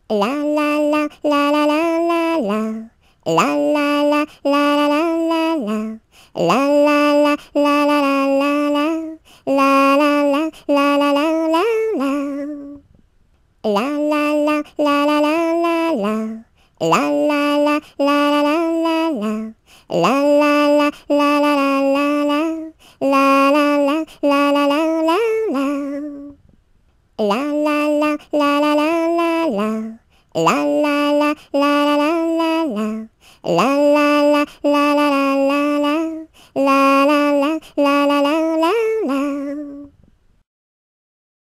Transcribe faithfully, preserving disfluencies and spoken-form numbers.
La la la la la la la la. La la la la la la la la. La la la la la la la la. La la la la la la la la. La la la la la la la la. La la la la la la la la. La la la la la la la la. La la la la la la la la. La la la la la la la la. La la la la la la la la. La la la la la la la la. La la